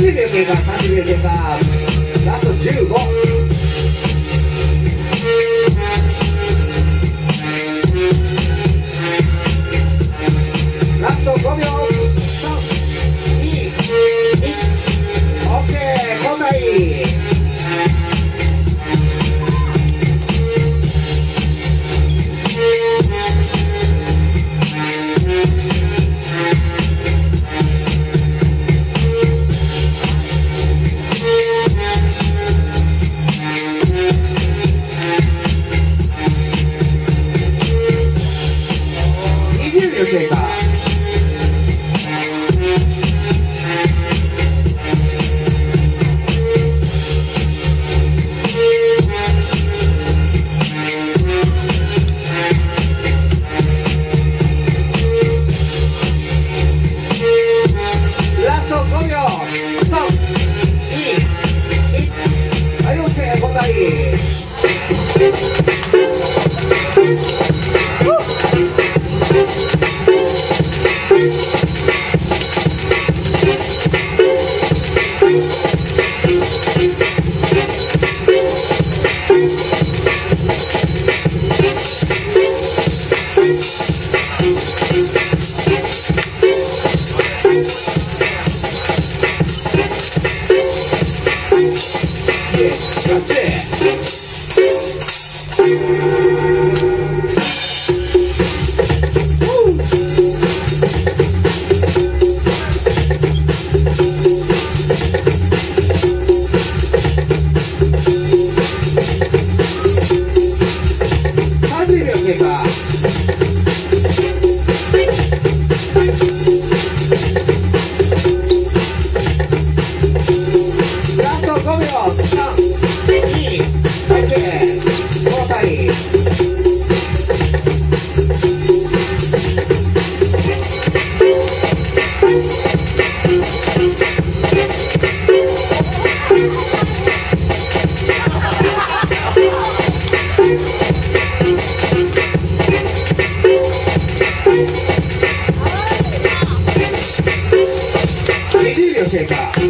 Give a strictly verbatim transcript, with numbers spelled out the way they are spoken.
じゅうびょう経過、さんじゅうびょう経過、ラストじゅうご。ラストごびょう。さん、に、いち。オッケー、交代。にじゅうびょう経過。ラストごびょう。さん、に、いち。はい、オッケー、交代。さんじゅうびょう経過。ラストごびょう。さん、に、オッケー、交代。にじゅうびょう経過。